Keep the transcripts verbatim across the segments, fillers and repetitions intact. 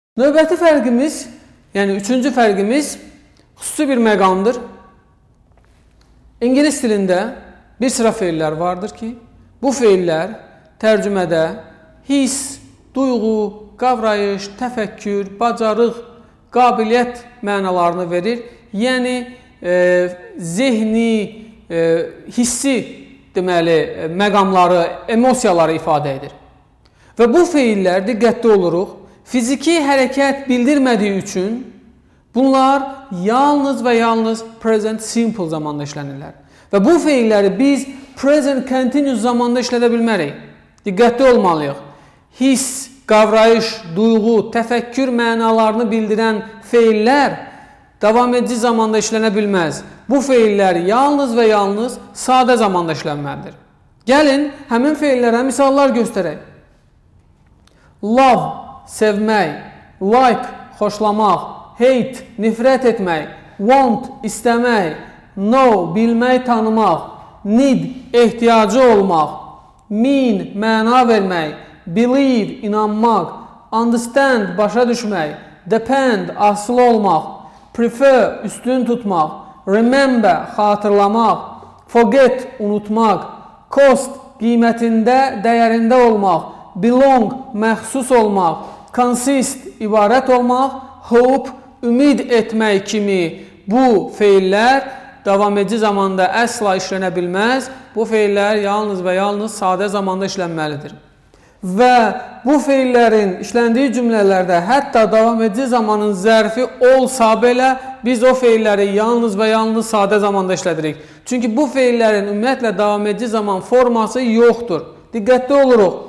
Növbəti fərqimiz, yəni üçüncü fərqimiz xüsusi bir məqamdır. İngilis dilində bir sıra feillər vardır ki, bu feillər tərcümədə hiss, duyğu, qavrayış, təfəkkür, bacarıq, qabiliyyət mənalarını verir. Yəni e, zehni, e, hissi deməli məqamları, emosiyaları ifadə edir. Və bu feillər diqqətli oluruq. Fiziki hərəkət bildirmədiyi üçün bunlar yalnız və yalnız present simple zamanda işlənirlər. Və bu feilləri biz present continuous zamanda işlədə bilmərik. Diqqətli olmalıyıq. Hiss, qavrayış, duyğu, təfəkkür mənalarını bildirən feillər davam edici zamanda işlənə bilməz. Bu feillər yalnız və yalnız sadə zamanda işlənməlidir. Gəlin, həmin feillərə misallar göstərək. Love, sevmək, like, xoşlamaq, hate, nifrət etmək, want, istəmək, know, bilmək, tanımaq, need, ehtiyacı olmaq, mean, məna vermək, believe, inanmaq, understand, başa düşmək, depend, asılı olmaq, prefer, üstün tutmaq, remember, xatırlamaq, forget, unutmaq, cost, qiymətində, dəyərində olmaq, belong, məxsus olmaq, consist, ibarət olmaq, hope, ümid etmək kimi bu feillər davam edici zamanda əsla işlənə bilməz. Bu feillər yalnız və yalnız sadə zamanda işlənməlidir. Və bu feillərin işləndiyi cümlələrdə hətta davam edici zamanın zərfi olsa belə biz o feilləri yalnız və yalnız sadə zamanda işlədirik. Çünki bu feillərin ümumiyyətlə davam edici zaman forması yoxdur. Diqqətli oluruq.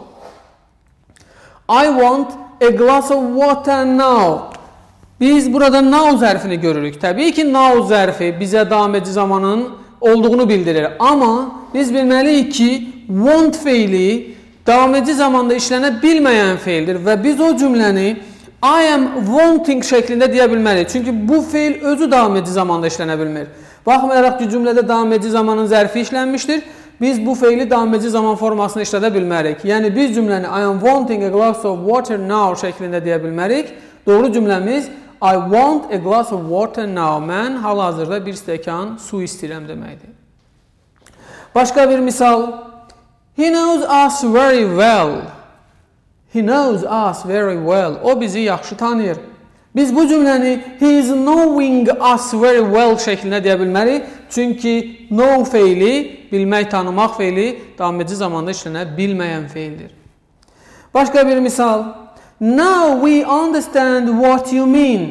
I want a glass of water now. Biz burada now zərfini görürük. Təbii ki, now zərfi bizə davam edici zamanın olduğunu bildirir. Amma biz bilməliyik ki, want feili davam edici zamanda işlənə bilməyən feildir və biz o cümləni I am wanting şəklində deyə bilməliyik. Çünki bu feil özü davam edici zamanda işlənə bilmir. Baxmayaraq ki, cümlədə davam edici zamanın zərfi işlənmişdir. Biz bu feili davam edici zaman formasını işlədə bilmərik. Yəni biz cümləni I am wanting a glass of water now şəklində deyə bilmərik. Doğru cümləmiz I want a glass of water now. Mən hal-hazırda bir stəkan su istəyirəm deməkdir. Başqa bir misal. He knows us very well. He knows us very well. O bizi yaxşı tanıyır. Biz bu cümləni he is knowing us very well şəklində deyə bilmərik. Çünki know feili, bilmək, tanımaq feili davam edici zamanda işlənə bilməyən feildir. Başqa bir misal. Now we understand what you mean.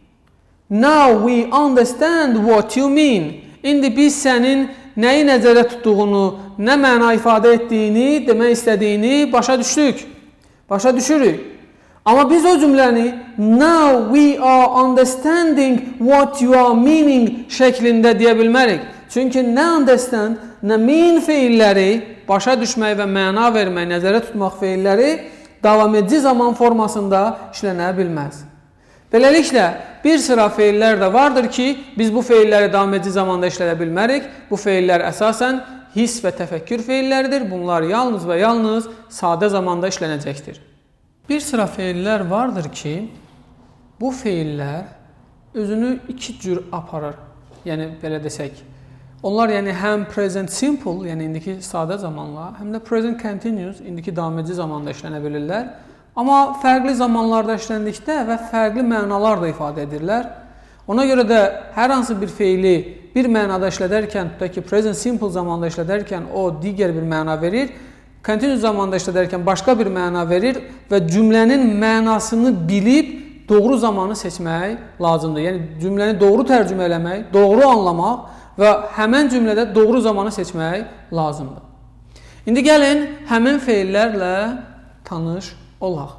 Now we understand what you mean. İndi biz sənin nəyi nəzərdə tutduğunu, nə məna ifadə etdiyini, demək istədiyini başa düşdük. Başa düşürük. Amma biz o cümləni now we are understanding what you are meaning şəklində deyə bilmərik. Çünki nə understand, nə mean feilləri, başa düşmək və məna vermək, nəzərə tutmaq feilləri davam edici zaman formasında işlənə bilməz. Beləliklə, bir sıra feillər də vardır ki, biz bu feilləri davam edici zamanda işlədə bilmərik. Bu feillər əsasən hiss və təfəkkür feilləridir. Bunlar yalnız və yalnız sadə zamanda işlənəcəkdir. Bir sıra feillər vardır ki, bu feillər özünü iki cür aparır. Yəni, belə desək. Onlar yəni həm present simple, yəni indiki sadə zamanla, həm də present continuous, indiki davam edici zamanda işlənə bilirlər. Amma fərqli zamanlarda işləndikdə və fərqli mənalar da ifadə edirlər. Ona görə də hər hansı bir feili bir mənada işlədərkən, tutaq ki, present simple zamanda işlədərkən o digər bir məna verir, continuous zamanda işlədərkən başqa bir məna verir və cümlənin mənasını bilib doğru zamanı seçmək lazımdır. Yəni cümləni doğru tərcümə eləmək, doğru anlamaq və həmən cümlədə doğru zamanı seçmək lazımdır. İndi gəlin həmin feillərlə tanış olaq.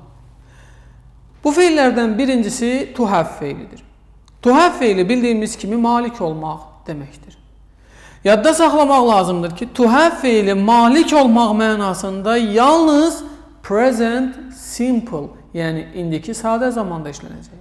Bu feillərdən birincisi to have feilidir. To have feili bildiyimiz kimi malik olmaq deməkdir. Yadda saxlamaq lazımdır ki, to have feili malik olmaq mənasında yalnız present simple, yəni indiki sadə zamanda işlənəcək.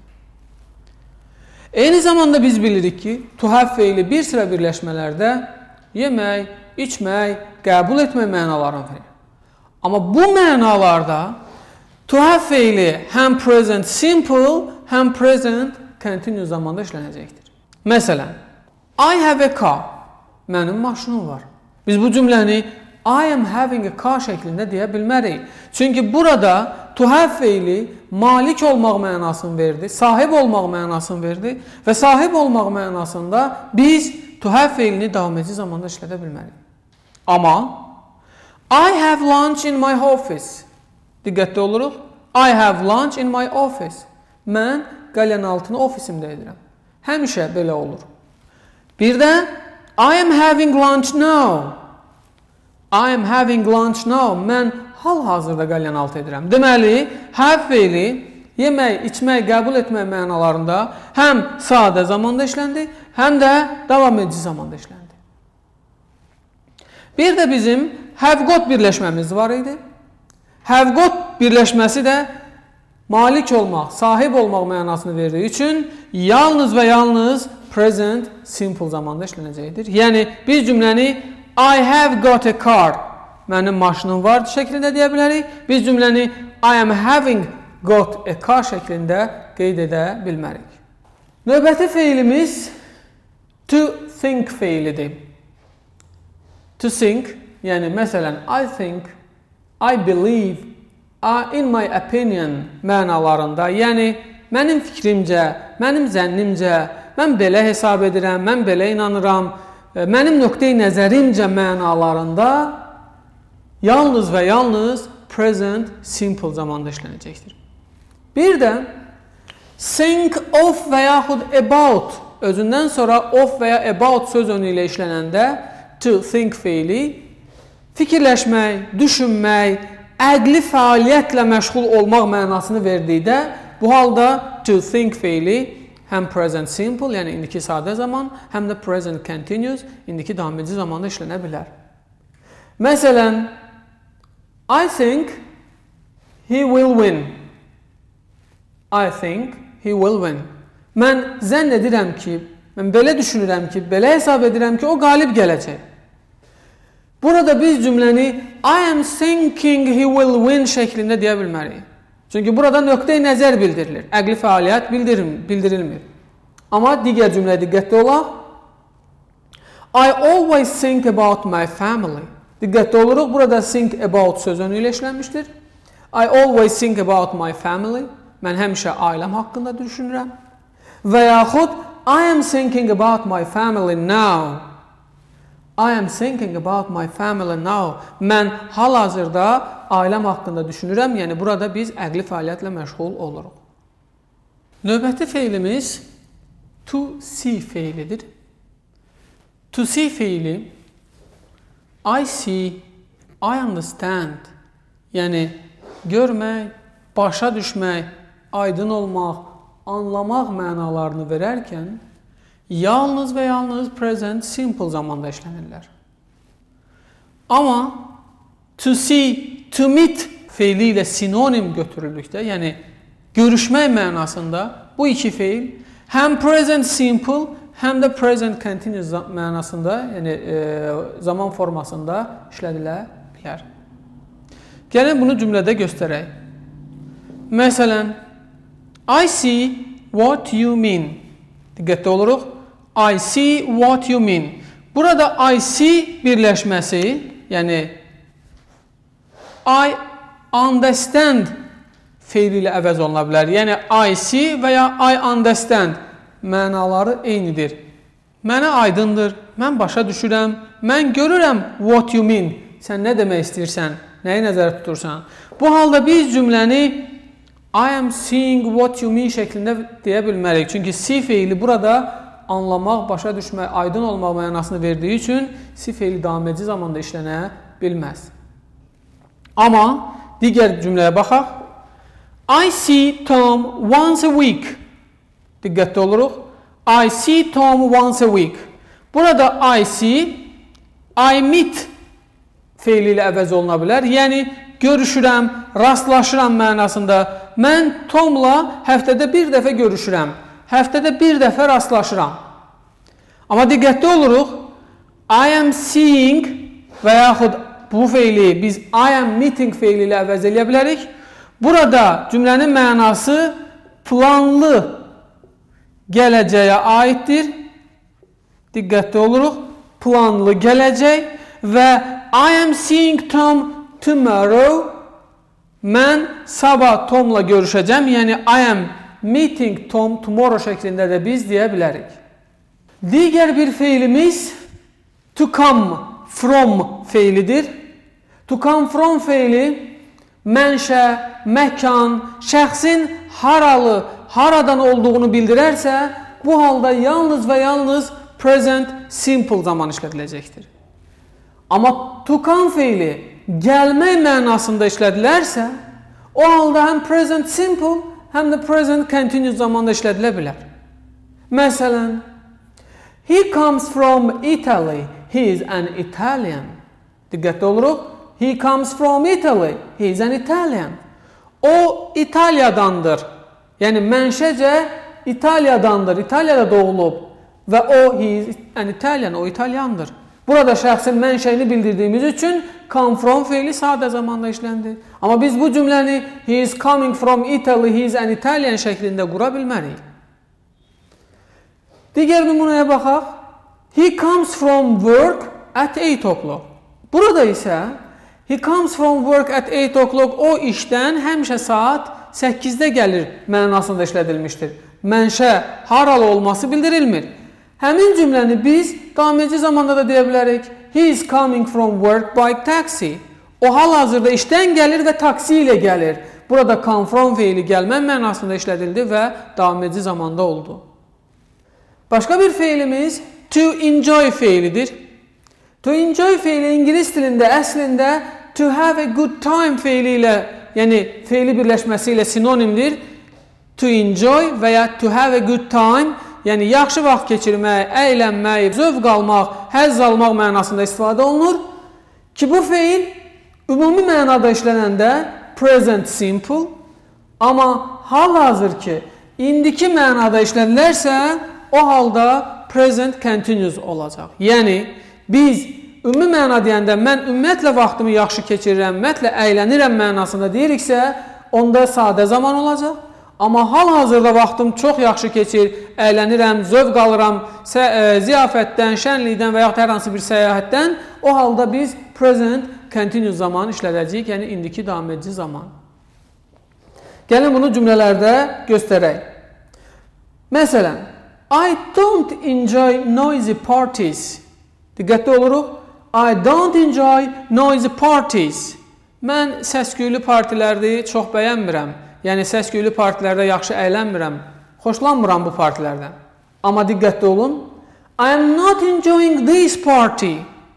Eyni zamanda biz bilirik ki, to have feili bir sıra birləşmələrdə yemək, içmək, qəbul etmək mənalarını verir. Amma bu mənalarda To have feili həm present simple, həm present continuous zamanda işlənəcəkdir. Məsələn, I have a car. Mənim maşınım var. Biz bu cümləni I am having a car şəklində deyə bilmərik. Çünki burada to have feili malik olmaq mənasını verdi, sahib olmaq mənasını verdi və sahib olmaq mənasında biz to have feilini davam edici zamanda işlədə bilmərik. Amma I have lunch in my office. Diqqətli oluruq. I have lunch in my office. Mən qalenaltını ofisimdə edirəm. Həmişə belə olur. Bir də I am having lunch now. I am having lunch now. Mən hal-hazırda qalenaltı edirəm. Deməli, have feili yemək, içmək, qəbul etmək mənalarında həm sadə zamanda işləndi, həm də davam edici zamanda işləndi. Bir də bizim have got birləşməmiz var idi. Have got birləşməsi də malik olmaq, sahib olmaq mənasını verdiyi üçün yalnız və yalnız present simple zamanda işlənəcəkdir. Yəni biz cümləni I have got a car, mənim maşınım var şəklində deyə bilərik. Biz cümləni I am having got a car şəklində qeyd edə bilmərik. Növbəti feilimiz to think feilidir. To think, yəni məsələn I think, I believe, I, in my opinion mənalarında, yəni mənim fikrimcə, mənim zənnimcə, mən belə hesab edirəm, mən belə inanıram, mənim nöqteyi nəzərimcə mənalarında yalnız və yalnız present simple zamanda işlənəcəkdir. Bir də think of və yaxud about özündən sonra of və ya about söz önü ilə işlənəndə to think feili fikirləşmək, düşünmək, əqli fəaliyyətlə məşğul olmaq mənasını verdikdə bu halda to think feili həm present simple, yəni indiki sadə zaman, həm də present continuous, indiki davam edici zamanda işlənə bilər. Məsələn, I think he will win. I think he will win. Mən zənn edirəm ki, mən belə düşünürəm ki, belə hesab edirəm ki, o qalib gələcək. Burada biz cümləni I am thinking he will win şəklində deyə bilmərik. Çünki burada nöqteyi nəzər bildirilir, əqli fəaliyyət bildirilmir. Amma digər cümləyə diqqətli olaq. I always think about my family. Diqqətli oluruq, burada think about söz önü ilə işlənmişdir. I always think about my family. Mən həmişə ailəm haqqında düşünürəm. Və yaxud I am thinking about my family now. I am thinking about my family now. Mən hal-hazırda ailəm haqqında düşünürəm. Yəni burada biz əqli fəaliyyətlə məşğul oluruq. Növbəti feilimiz to see feilidir. To see feili I see, I understand. Yəni görmək, başa düşmək, aydın olmaq, anlamaq mənalarını verərkən yalnız və yalnız present simple zamanda işlənirlər. Amma to see, to meet feili ilə sinonim götürüldükdə, yəni görüşmək mənasında bu iki feil həm present simple, həm də present continuous mənasında, yəni e, zaman formasında işlədilə bilər. Gəlin bunu cümlədə göstərək. Məsələn, I see what you mean. Diqqətli oluruq. I see what you mean. Burada I see birləşməsi, yəni I understand feili ilə əvəz oluna bilər. Yəni I see və ya I understand mənaları eynidir. Mənə aydındır, mən başa düşürəm, mən görürəm what you mean. Sən nə demək istəyirsən, nəyi nəzərdə tutursan. Bu halda biz cümləni I am seeing what you mean şəklində deyə bilmərik. Çünki see feili burada anlamaq, başa düşmək, aydın olmaq mənasını verdiyi üçün see feili davam edici zamanda işlənə bilməz. Amma digər cümləyə baxaq. I see Tom once a week. Diqqətli oluruq. I see Tom once a week. Burada I see, I meet feili ilə əvəz oluna bilər. Yəni görüşürəm, rastlaşıram mənasında. Mən Tomla həftədə bir dəfə görüşürəm. Həftədə bir dəfə rastlaşıram. Amma diqqətli oluruq. I am seeing və yaxud bu feili biz I am meeting feili ilə əvəz eləyə bilərik. Burada cümlənin mənası planlı gələcəyə aiddir. Diqqətli oluruq. Planlı gələcək və I am seeing Tom tomorrow. Mən sabah Tomla görüşəcəm. Yəni I am meeting Tom tomorrow şəklində də biz deyə bilərik. Digər bir feilimiz to come from feilidir. To come from feili mənşə, məkan, şəxsin haralı, haradan olduğunu bildirərsə, bu halda yalnız və yalnız present simple zaman işlədiləcəkdir. Amma to come feili gəlmək mənasında işlədilərsə, o halda həm present simple, həm də present continuous zamanda işlədilə bilər. Məsələn, he comes from Italy, he is an Italian. Diqqətli oluruq. He comes from Italy, he is an Italian. O İtaliyadandır. Yəni mənşəcə İtaliyadandır, İtaliyada doğulub və o he is an Italian, o İtalyandır. Burada şəxsin mənşəyini bildirdiyimiz üçün come from feili sadə zamanda işləndi. Amma biz bu cümləni he is coming from Italy, he is an Italian şəklində qura bilmərik. Digər nümunəyə baxaq. He comes from work at eight o'clock. Burada isə he comes from work at eight o'clock o işdən həmişə saat səkkizdə gəlir mənasında işlədilmişdir. Mənşə haralı olması bildirilmir. Həmin cümləni biz davamedici zamanda da deyə bilərik. He is coming from work by taxi. O hal-hazırda işdən gəlir və taksi ilə gəlir. Burada come from feili gəlmə mənasında işlədildi və davamedici zamanda oldu. Başqa bir feilimiz to enjoy feilidir. To enjoy feili İngilis dilində əslində to have a good time feili ilə, yəni feili birləşməsi ilə sinonimdir. To enjoy və ya to have a good time, yəni yaxşı vaxt keçirmək, əylənmək, zövq almaq, həzz almaq mənasında istifadə olunur. Ki bu feil ümumi mənada işlənəndə present simple, amma hal-hazır ki indiki mənada işlədilərsə, o halda present continuous olacaq. Yəni biz ümumi məna deyəndə mən ümumiyyətlə vaxtımı yaxşı keçirirəm, ümumiyyətlə əylənirəm mənasında deyiriksə, onda sadə zaman olacaq. Amma hal-hazırda vaxtım çox yaxşı keçir, əylənirəm, zövq alıram, ziyafətdən, şənlikdən və yaxud hər hansı bir səyahətdən, o halda biz present continuous zaman işlədəcəyik, yəni indiki davam edici zaman. Gəlin bunu cümlələrdə göstərək. Məsələn, I don't enjoy noisy parties. Diqqətli oluruq. I don't enjoy noisy parties. Mən səs-küylü partiləri çox bəyənmirəm. Yəni səs-küylü partilərdə yaxşı əylənmirəm. Xoşlanmıram bu partilərdən. Amma diqqətli olun. I am not enjoying this party.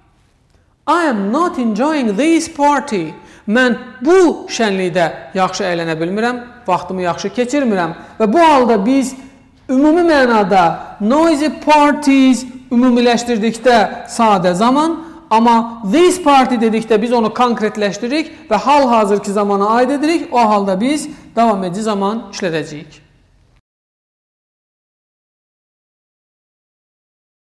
I am not enjoying this party. Mən bu şənlikdə yaxşı əylənə bilmirəm, vaxtımı yaxşı keçirmirəm. Və bu halda biz ümumi mənada noisy parties ümumiləşdirdikdə sadə zaman, amma this party dedikdə biz onu konkretləşdiririk və hal-hazırki zamana aid edirik. O halda biz davam edici zaman işlədəcəyik.